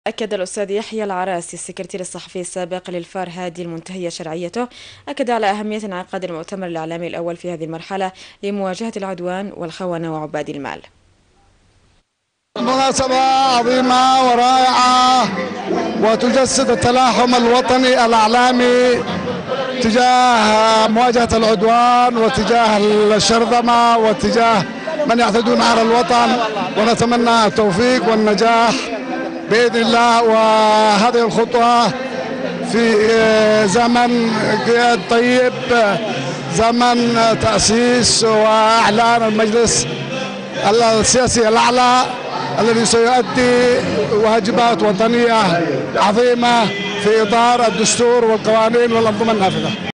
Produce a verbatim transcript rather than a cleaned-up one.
أكد الأستاذ يحيى العراسي السكرتير الصحفي السابق للفار هادي المنتهية شرعيته، أكد على أهمية انعقاد المؤتمر الإعلامي الأول في هذه المرحلة لمواجهة العدوان والخونة وعباد المال. مناسبة عظيمة ورائعة وتجسد التلاحم الوطني الإعلامي تجاه مواجهة العدوان وتجاه الشرذمة وتجاه من يعتدون على الوطن، ونتمنى التوفيق والنجاح بإذن الله. وهذه الخطوة في زمن قياد طيب، زمن تأسيس وإعلان المجلس السياسي الأعلى الذي سيؤدي واجبات وطنية عظيمة في إطار الدستور والقوانين والأنظمة النافذة.